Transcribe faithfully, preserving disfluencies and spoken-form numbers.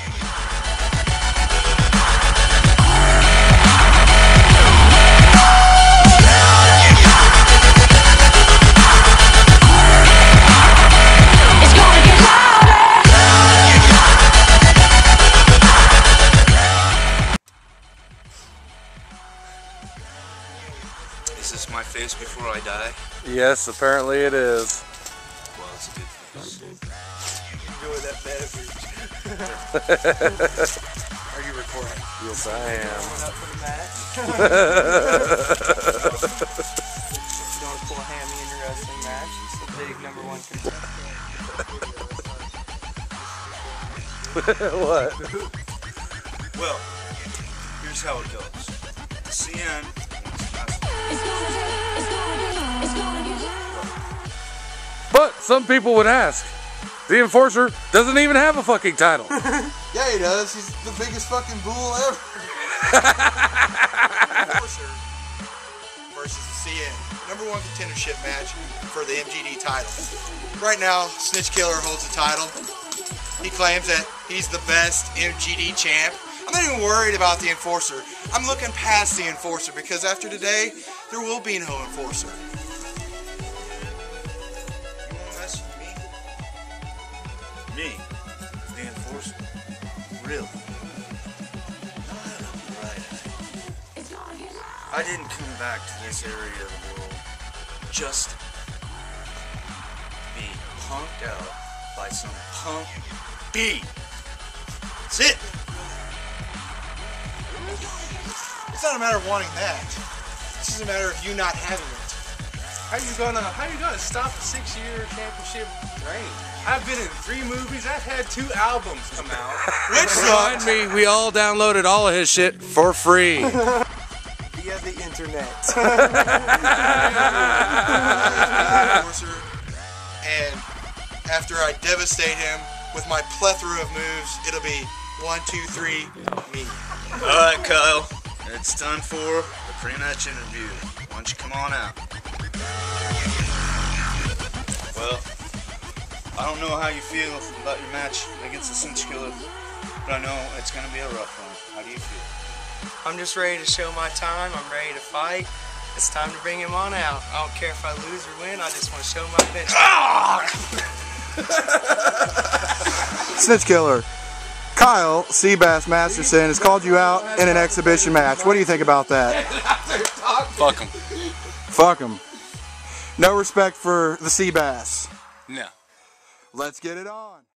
Is this my face before I die? Yes, apparently it is. Well, it's a good face. Enjoy that beverage. Are you recording? Yes, I am. Coming up for the match. You don't pull a hammy in your wrestling match. It's the big number one contender. What? Well, here's how it goes. C N. But some people would ask, the Enforcer doesn't even have a fucking title. Yeah, he does. He's the biggest fucking bull ever. Enforcer versus the C N. Number one contendership match for the M G D title. Right now, Snitch Killer holds the title. He claims that he's the best M G D champ. I'm not even worried about the Enforcer. I'm looking past the Enforcer because after today, there will be no Enforcer. You want to mess with me? Me? The Enforcer? Really? Right. I didn't come back to this area of the world just to be punked out by some punk B. That's it. It's not a matter of wanting that. It's just a matter of you not having it. How you gonna how you gonna stop a six year championship reign? I've been in three movies, I've had two albums come out. Which sucked. Me, we all downloaded all of his shit for free. Via the internet. Enforcer, and after I devastate him with my plethora of moves, it'll be one, two, three, me. Alright, Kyle. It's time for the pre-match interview. Why don't you come on out? Well, I don't know how you feel about your match against the Snitch Killer, but I know it's going to be a rough one. How do you feel? I'm just ready to show my time. I'm ready to fight. It's time to bring him on out. I don't care if I lose or win. I just want to show my bitch. Snitch Killer. Kyle Seabass Masterson has called you out in an exhibition match. What do you think about that? Fuck him. Fuck him. No respect for the Seabass. No. Let's get it on.